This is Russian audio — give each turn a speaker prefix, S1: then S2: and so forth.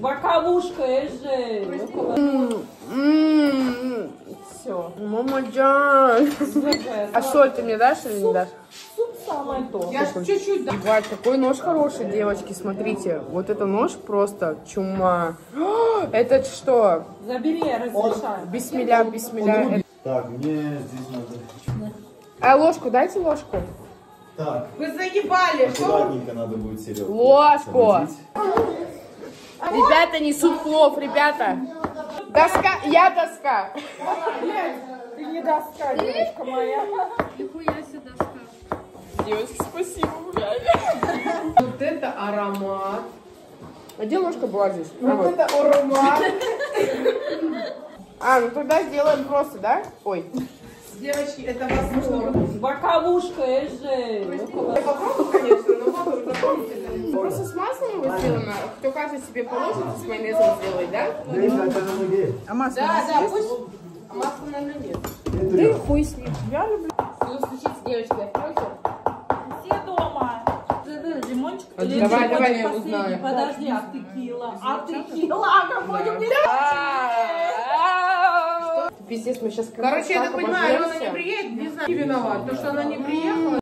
S1: боковушкой же. Все.
S2: Мама Джан. А соль ты мне дашь или не дашь?
S1: Суп самое то.
S3: Я чуть-чуть дам.
S2: Ебать, какой нож хороший, девочки, смотрите. Вот это нож просто чума. Это что?
S1: Забери, я разрешаю.
S2: Бисмилля, бисмилля.
S4: Так, мне здесь надо...
S2: А ложку, дайте ложку.
S4: Так,
S3: Вы заебали, что?
S4: аккуратненько надо будет селедку.
S2: Ложку.
S4: Завозить.
S2: Ребята несут плов, ребята. Доска, я доска.
S1: Ты не доска, девочка моя.
S5: Нихуя себе доска.
S2: Девочки, спасибо,
S3: Вот это аромат.
S2: А где ложка была здесь?
S3: Вот это аромат.
S2: Ну тогда сделаем просто, да? Ой.
S3: Девочки, это восторг.
S1: Боковушкой же.
S3: Я попробую, конечно, но потом запомните.
S2: Просто с маслом его сделано. Кто каждый себе положит, с майонезом сделать, да?
S6: А масло?
S3: Да, пусть. А масла, наверное, нет.
S2: Да и хуй с ним. Я люблю.
S3: Буду случиться, девочки, откройте.
S1: Все дома. Лимончик. Или
S2: Давай,
S1: лимончик
S2: давай, я
S1: последний?
S2: узнаю.
S1: Подожди, а текила? А текила? Какой у меня?
S2: Пиздец, мы сейчас...
S3: Короче, я так понимаю, Алена не приедет, не знаю, виноват. То, что она не приехала.